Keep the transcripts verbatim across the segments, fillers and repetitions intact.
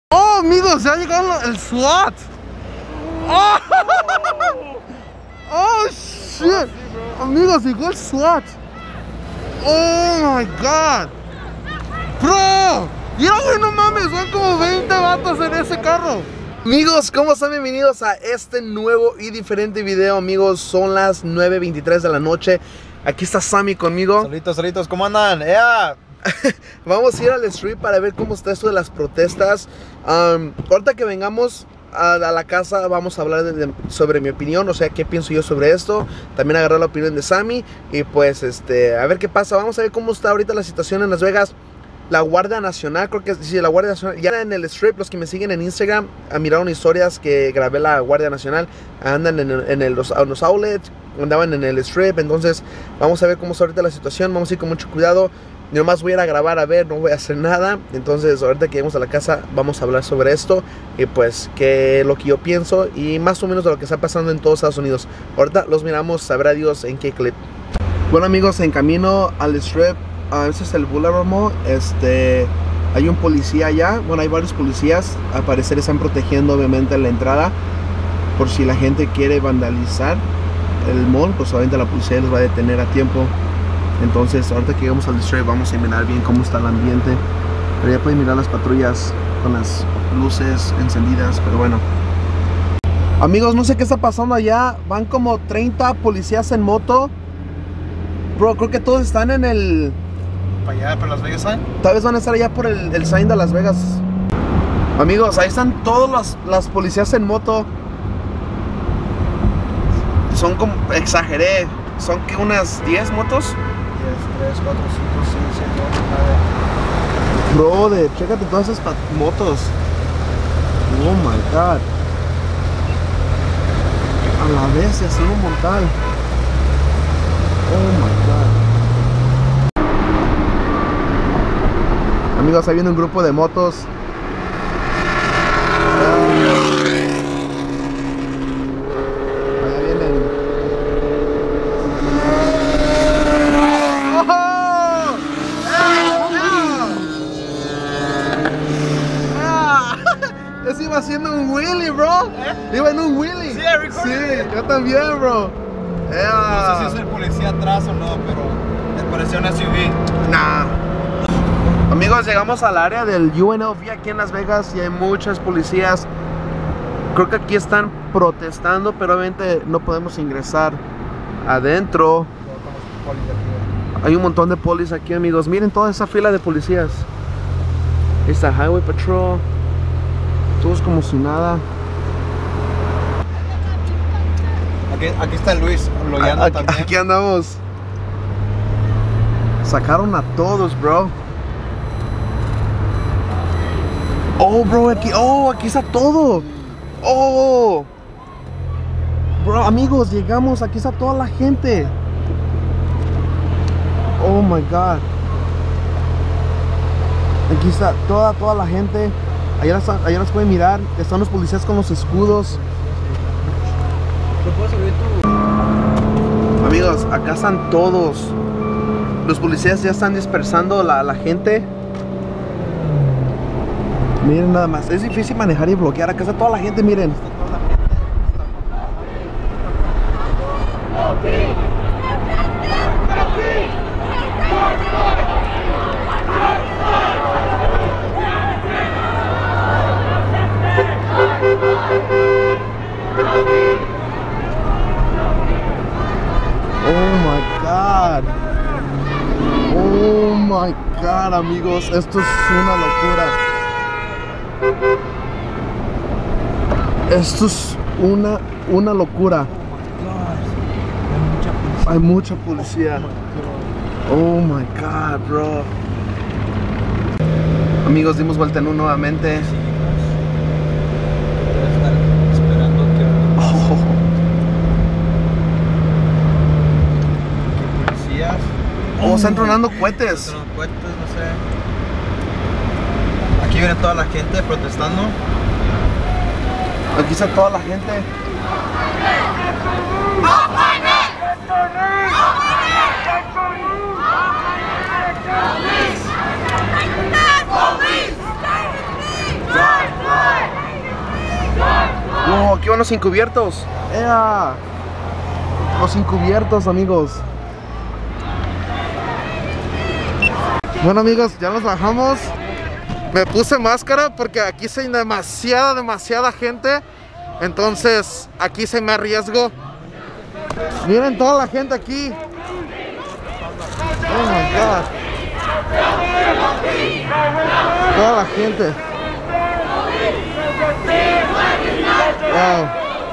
Oh, amigos, ya llegó el SWAT. Oh, oh shit. Amigos, llegó el SWAT. Oh my god. Bro, mira, güey, no mames, son como veinte vatos en ese carro. Amigos, ¿cómo están? Bienvenidos a este nuevo y diferente video, amigos. Son las nueve veintitrés de la noche. Aquí está Sammy conmigo. Solitos, solitos, ¿cómo andan? ¡Ea! Vamos a ir al street para ver cómo está esto de las protestas. um, Ahorita que vengamos a, a la casa vamos a hablar de, de, sobre mi opinión, o sea, qué pienso yo sobre esto. También agarrar la opinión de Sammy. Y pues, este, a ver qué pasa. Vamos a ver cómo está ahorita la situación en Las Vegas. La Guardia Nacional, creo que sí, la Guardia Nacional. Ya en el strip, los que me siguen en Instagram miraron historias que grabé la Guardia Nacional. Andan en, el, en, el, los, en los outlets, andaban en el strip. Entonces, vamos a ver cómo está ahorita la situación. Vamos a ir con mucho cuidado. Yo nomás voy a ir a grabar, a ver, no voy a hacer nada. Entonces, ahorita que lleguemos a la casa, vamos a hablar sobre esto. Y pues, qué es lo que yo pienso. Y más o menos de lo que está pasando en todos Estados Unidos. Ahorita los miramos, sabrá Dios en qué clip. Bueno, amigos, en camino al strip. Uh, ese es el Boulevard Mall. Este, hay un policía allá. Bueno, hay varios policías. Al parecer están protegiendo obviamente la entrada. Por si la gente quiere vandalizar el mall, pues obviamente la policía les va a detener a tiempo. Entonces, ahorita que llegamos al strip, vamos a mirar bien cómo está el ambiente. Pero ya pueden mirar las patrullas con las luces encendidas. Pero bueno, amigos, no sé qué está pasando allá. Van como treinta policías en moto. Bro, creo que todos están en el... ¿Para allá, para Las Vegas sign? Tal vez van a estar allá por el, el sign de Las Vegas. Amigos, ahí están todas las, las policías en moto. Son como... Exageré. Son que unas diez motos. diez, tres, cuatro, cinco, seis, siete, ocho, nueve. Brother, chécate todas esas motos. Oh my god. A la vez se hace un montal. Oh my god. Amigos, ahí viene un grupo de motos. Allá vienen. ¡Oh! ¡Ah! Ese iba haciendo un wheelie, bro. ¿Eh? Iba en un wheelie. Sí, I recorded. Sí, yo también, bro. Yeah. No sé si es el policía atrás o no, pero me pareció una S U V. Nah. Amigos, llegamos al área del U N L V aquí en Las Vegas y hay muchas policías. Creo que aquí están protestando, pero obviamente no podemos ingresar adentro. Hay un montón de polis aquí, amigos. Miren toda esa fila de policías. Ahí está Highway Patrol. Todos como si nada. Aquí, aquí está Luis, logueando Aquí, también. aquí andamos. Sacaron a todos, bro. Oh, bro, aquí, oh, aquí está todo. Oh, bro, amigos, llegamos, aquí está toda la gente. Oh my god. Aquí está toda, toda la gente. Allá las, allá las pueden mirar. Están los policías con los escudos. Amigos, acá están todos. Los policías ya están dispersando la, la gente. Miren nada más, es difícil manejar y bloquear. Acá está toda la gente, miren. Oh my god. Oh my god, amigos, esto es una locura. Esto es una, una locura. Hay mucha policía. Oh my god, bro. Amigos, dimos vuelta en uno nuevamente. Esperando que... Oh. Policías. Oh, están tronando cohetes. Están tronando cohetes, no sé. Aquí viene toda la gente protestando. Aquí está toda la gente. Police! Police! Police! son los encubiertos. ¡Ea! Los encubiertos, amigos. Bueno, amigos, ya nos bajamos. Me puse máscara porque aquí hay demasiada, demasiada gente. Entonces, aquí se me arriesgo. Miren toda la gente aquí. Oh my God. Toda la gente. Wow.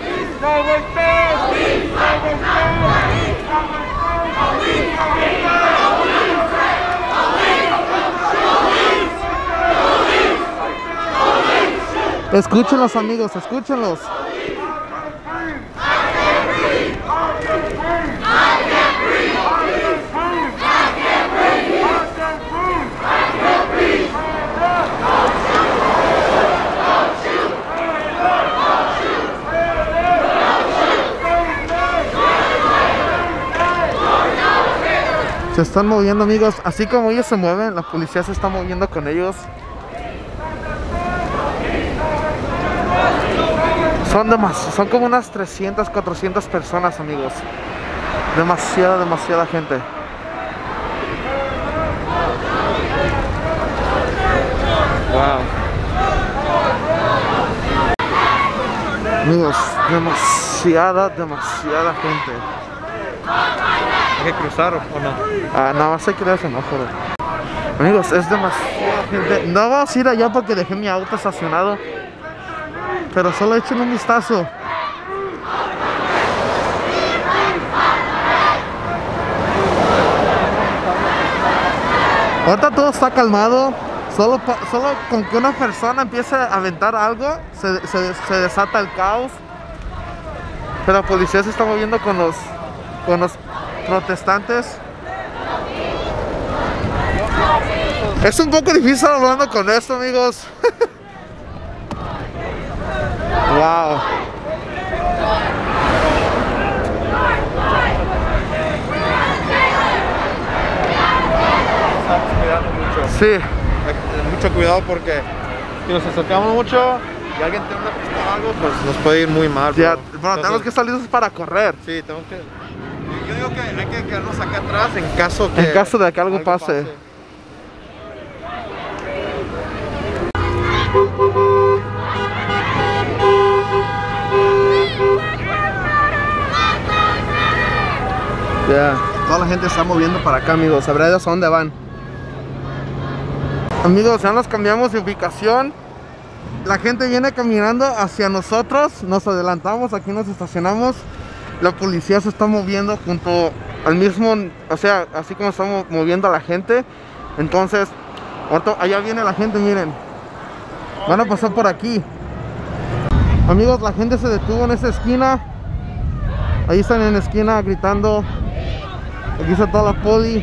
Escúchenlos, amigos, escúchenlos. Se están moviendo, amigos. Así como ellos se mueven, la policía se está moviendo con ellos. Son demasiadas, son como unas trescientas, cuatrocientas personas, amigos. Demasiada, demasiada gente. Wow. Amigos, demasiada, demasiada gente. ¿Hay que cruzar o no? Ah, nada más hay que dar el semáforo. Amigos, es demasiada gente. No vamos a ir allá porque dejé mi auto estacionado. Pero solo echen un vistazo. Ahorita todo está calmado. Solo, solo con que una persona empiece a aventar algo, se, se, se desata el caos. Pero la policía se está moviendo con los, con los protestantes. Es un poco difícil hablando con esto, amigos. Wow. Estamos cuidando mucho. Sí. Hay que tener mucho cuidado porque si nos acercamos mucho y alguien tiene una pista o algo, pues nos puede ir muy mal. Ya, bro. bueno, Entonces, tenemos que salir para correr. Sí, tenemos que. Yo digo que hay que quedarnos acá atrás en caso que. En caso de que algo, algo pase. pase. Ya, yeah. Toda la gente está moviendo para acá, amigos. Sabrá de dónde van. Amigos, ya nos cambiamos de ubicación. La gente viene caminando hacia nosotros. Nos adelantamos, aquí nos estacionamos. La policía se está moviendo junto al mismo, o sea, así como estamos moviendo a la gente. Entonces, allá viene la gente, miren. Van a pasar por aquí. Amigos, la gente se detuvo en esa esquina. Ahí están en la esquina gritando. Aquí está toda la poli.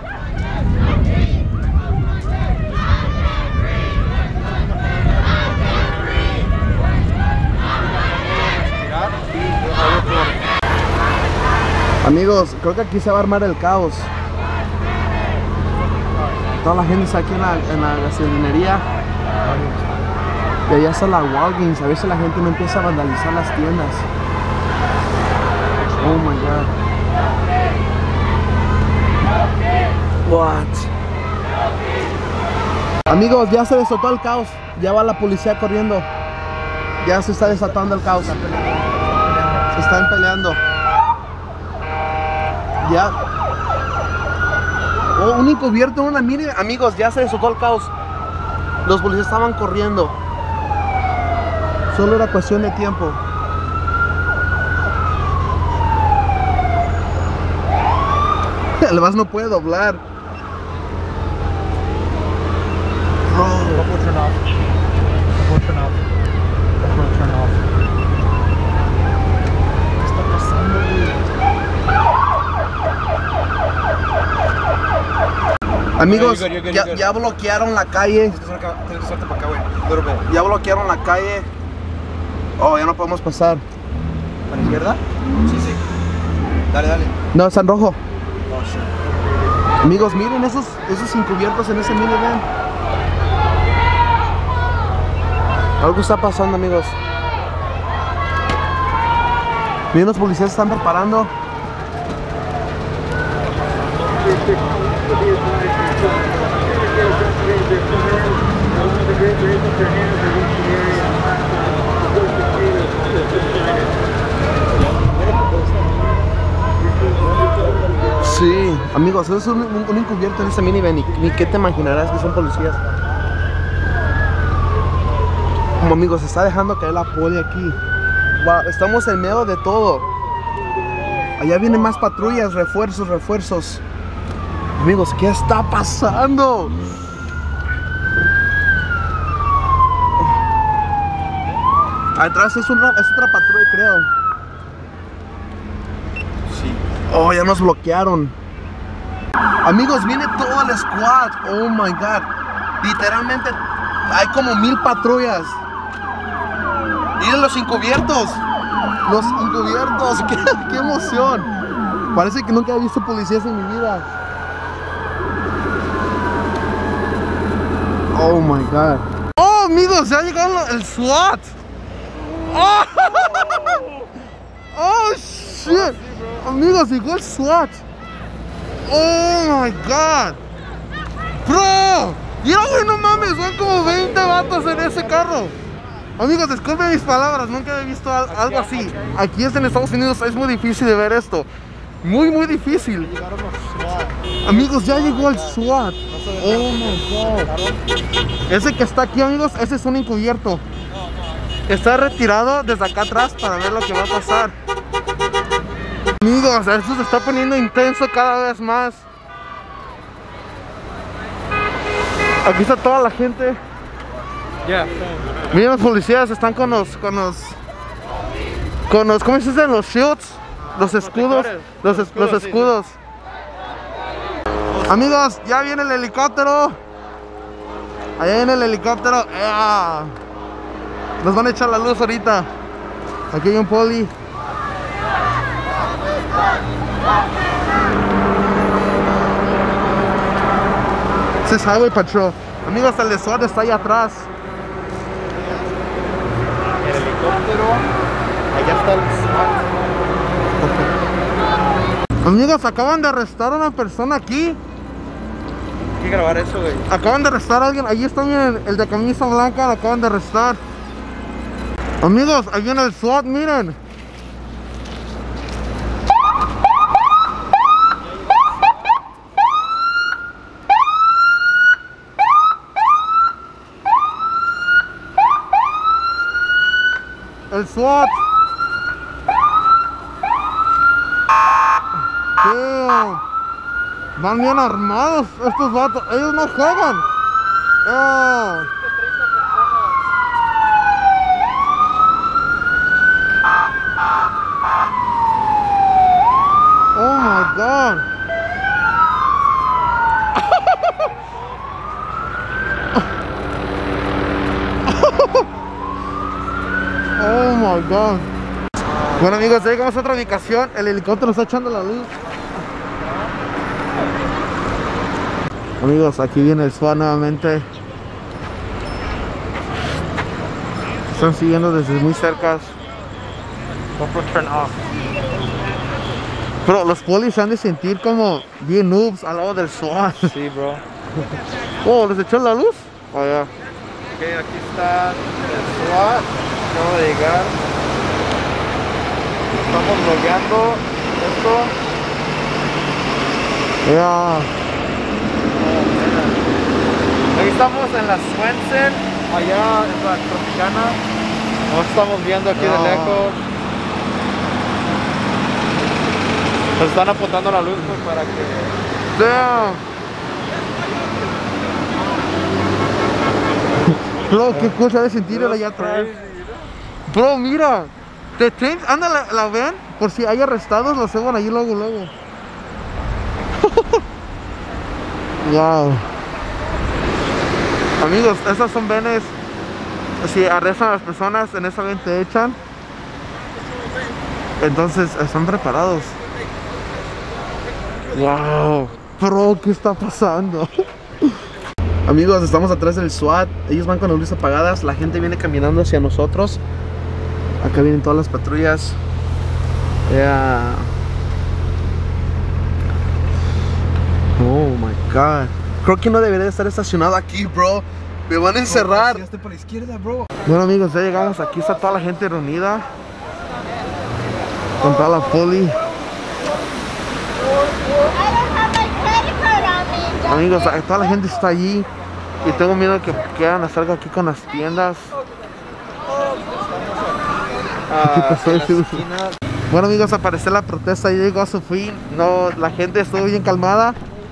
Amigos, creo que aquí se va a armar el caos. Toda la gente está aquí en la, en la gasolinería. Y allá está la Walgreens. A ver si la gente no empieza a vandalizar las tiendas. Oh my God. What? Amigos, ya se desató el caos. Ya va la policía corriendo. Ya se está desatando el caos. Se están peleando. Ya. Oh, un encubierto, una mire. Amigos, ya se desató el caos. Los policías estaban corriendo. Solo era cuestión de tiempo. El bus no puede doblar. Oh. ¿Qué está pasando, güey? Amigos, you're good, you're good, ya, you're good. ya bloquearon la calle. Ya bloquearon la calle. Oh, ya no podemos pasar. ¿A la izquierda? Sí, sí. Dale, dale. No, está en rojo. Oh, shit. Amigos, miren esos, esos encubiertos en ese minivan. Algo está pasando, amigos. Miren, los policías están preparando. Sí, amigos, eso es un, un, un encubierto en esta minivan. Ni qué te imaginarás que son policías. Como amigos, se está dejando caer la poli aquí. Wow, estamos en medio de todo. Allá vienen más patrullas, refuerzos, refuerzos. Amigos, ¿qué está pasando? Atrás es, una, es otra patrulla, creo. Sí. Oh, ya nos bloquearon. Amigos, viene todo el squad. Oh my god. Literalmente hay como mil patrullas. Miren los encubiertos. Los encubiertos. ¡Qué, qué emoción! Parece que nunca he visto policías en mi vida. Oh my god. Oh, amigos, ya llegó el SWAT. Oh, oh shit. Amigos, llegó el SWAT. Oh my god. Bro, mira, güey, no mames, son como veinte vatos en ese carro. Amigos, disculpen mis palabras, nunca he visto algo así. Aquí es en Estados Unidos, es muy difícil de ver esto. Muy, muy difícil. Amigos, ya llegó el SWAT. Oh my god. Ese que está aquí, amigos, ese es un encubierto. Está retirado desde acá atrás para ver lo que va a pasar. Amigos, esto se está poniendo intenso cada vez más. Aquí está toda la gente. Yeah. Miren, los policías están con los, con los, con los, ¿cómo se dicen? Los shields, los escudos, los, es, los escudos. Amigos, ya viene el helicóptero. Allá viene el helicóptero. ¡Ea! Nos van a echar la luz ahorita. Aquí hay un poli. Ese es Highway Patrol. Amigos, el de SWAT está ahí atrás. El helicóptero. Allá está el SWAT. Amigos, acaban de arrestar a una persona aquí. Hay que grabar eso, güey. Acaban de arrestar a alguien. Ahí está bien, el de camisa blanca, lo acaban de arrestar. Amigos, ahí viene el SWAT, miren. El SWAT. Damn. Van bien armados estos vatos. Ellos no juegan. Oh. Oh my god. Oh my god. Bueno, amigos, ya llegamos a otra ubicación. El helicóptero está echando la luz. Amigos, aquí viene el SWAT nuevamente. Están siguiendo desde muy cerca. Pero los polis se han de sentir como bien noobs al lado del SWAT. Sí, bro. Oh, ¿les echó la luz? Oh, ya. Ok, aquí está el SWAT. Acaba de llegar. Estamos logueando esto. Ya. Yeah. Aquí estamos en la Swenson. Allá es la Tropicana. Nos estamos viendo aquí No. de lejos. Nos están apuntando la luz, pues, para que... Damn. Bro, qué cosa de sentir el allá atrás. Bro, mira. The Thames, anda, la, la ven. Por si hay arrestados, los suban allí luego, luego. Wow. Amigos, esas son venes. Si arrestan a las personas, en esa ven te echan. Entonces, están preparados. Wow. Bro, ¿qué está pasando? Amigos, estamos atrás del SWAT. Ellos van con las luces apagadas. La gente viene caminando hacia nosotros. Acá vienen todas las patrullas. Yeah. Oh my god. Creo que no debería estar estacionado aquí, bro. Me van a encerrar. Oh, por la izquierda, bro. Bueno, amigos, ya llegamos. Aquí está toda la gente reunida. Con toda la poli. Amigos, toda la gente está allí. Y tengo miedo que quieran hacer algo aquí con las tiendas. ¿Qué pasó? Bueno, amigos, al parecer la protesta ya llegó a su fin. No, la gente estuvo bien calmada.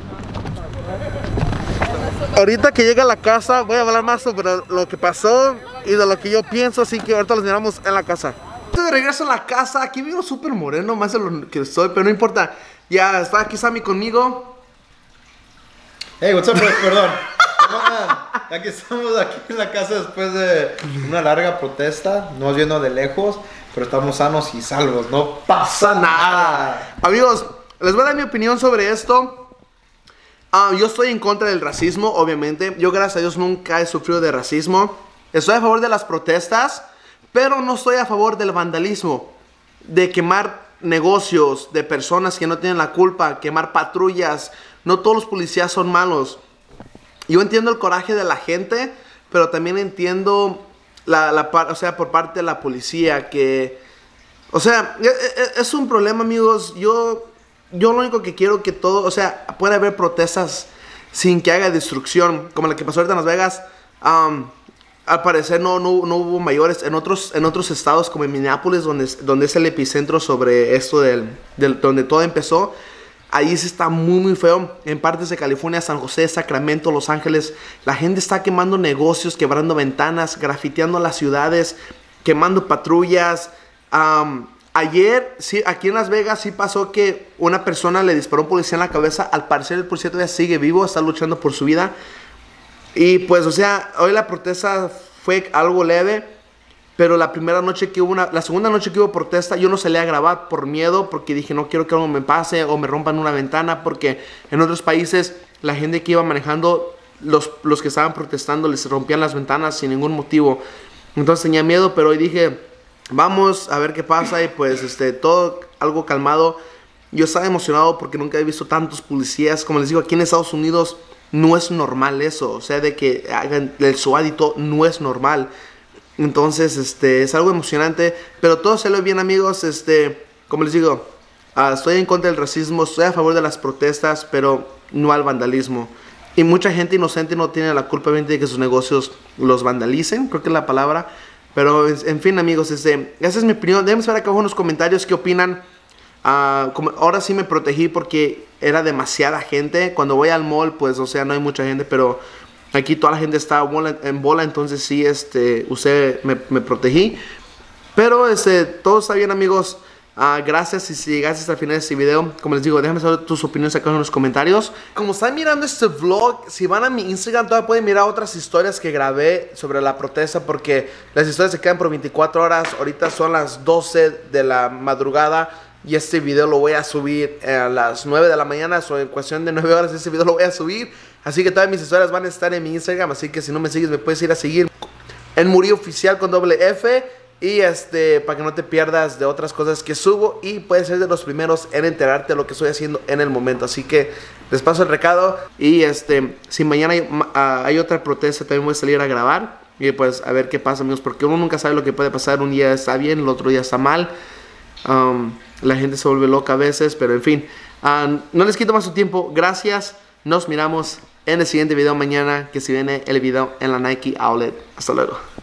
Ahorita que llegue a la casa voy a hablar más sobre lo que pasó y de lo que yo pienso, así que ahorita los miramos en la casa. De regreso a la casa, aquí vivo súper moreno, más de lo que soy, pero no importa. Ya está aquí Sammy conmigo. Hey, what's up, bro? Perdón. Aquí estamos aquí en la casa después de una larga protesta. Nos viendo de lejos, pero estamos sanos y salvos. No pasa nada. Amigos, les voy a dar mi opinión sobre esto. Uh, yo estoy en contra del racismo, obviamente. Yo, gracias a Dios, nunca he sufrido de racismo. Estoy a favor de las protestas, pero no estoy a favor del vandalismo. De quemar negocios de personas que no tienen la culpa, quemar patrullas. No todos los policías son malos. Yo entiendo el coraje de la gente, pero también entiendo la, la, o sea, por parte de la policía que... O sea, es, es un problema, amigos. Yo... Yo lo único que quiero que todo, o sea, puede haber protestas sin que haga destrucción, como la que pasó ahorita en Las Vegas. Um, al parecer no, no, no hubo mayores. En otros, en otros estados como en Minneapolis, donde, donde es el epicentro sobre esto, del, del, donde todo empezó, ahí sí está muy muy feo. En partes de California, San José, Sacramento, Los Ángeles, la gente está quemando negocios, quebrando ventanas, grafiteando las ciudades, quemando patrullas. Um, Ayer, sí, aquí en Las Vegas sí pasó que una persona le disparó a un policía en la cabeza. Al parecer el policía todavía sigue vivo, está luchando por su vida. Y pues, o sea, hoy la protesta fue algo leve. Pero la primera noche que hubo una, la segunda noche que hubo protesta, yo no salí a grabar por miedo. Porque dije, no quiero que algo me pase o me rompan una ventana. Porque en otros países, la gente que iba manejando, los, los que estaban protestando, les rompían las ventanas sin ningún motivo. Entonces tenía miedo, pero hoy dije... Vamos a ver qué pasa y pues este, todo algo calmado. Yo estaba emocionado porque nunca he visto tantos policías. Como les digo, aquí en Estados Unidos no es normal eso. O sea, de que hagan el SWAT y todo, no es normal. Entonces, este, es algo emocionante. Pero todo salió bien, amigos. Este, como les digo, uh, estoy en contra del racismo. Estoy a favor de las protestas, pero no al vandalismo. Y mucha gente inocente no tiene la culpa de que sus negocios los vandalicen. Creo que es la palabra. Pero, en fin, amigos, este, esa es mi opinión. Déjenme saber acá abajo en los comentarios qué opinan. Uh, como, ahora sí me protegí porque era demasiada gente. Cuando voy al mall, pues, o sea, no hay mucha gente. Pero aquí toda la gente está bola, en bola. Entonces, sí, este, usted me, me protegí. Pero, este, todo está bien, amigos. Uh, gracias y si llegaste hasta el final de este video, como les digo, déjame saber tus opiniones acá en los comentarios. Como están mirando este vlog, si van a mi Instagram todavía pueden mirar otras historias que grabé sobre la protesta, porque las historias se quedan por veinticuatro horas. Ahorita son las doce de la madrugada y este video lo voy a subir a las nueve de la mañana. O en cuestión de nueve horas este video lo voy a subir. Así que todas mis historias van a estar en mi Instagram, así que si no me sigues me puedes ir a seguir en Murillo Oficial con doble F. Y este, para que no te pierdas de otras cosas que subo y puedes ser de los primeros en enterarte de lo que estoy haciendo en el momento. Así que les paso el recado y este, si mañana hay, uh, hay otra protesta también voy a salir a grabar. Y pues a ver qué pasa, amigos, porque uno nunca sabe lo que puede pasar. Un día está bien, el otro día está mal. um, La gente se vuelve loca a veces, pero en fin, uh, no les quito más su tiempo. Gracias, nos miramos en el siguiente video mañana, que se viene el video en la Nike Outlet. Hasta luego.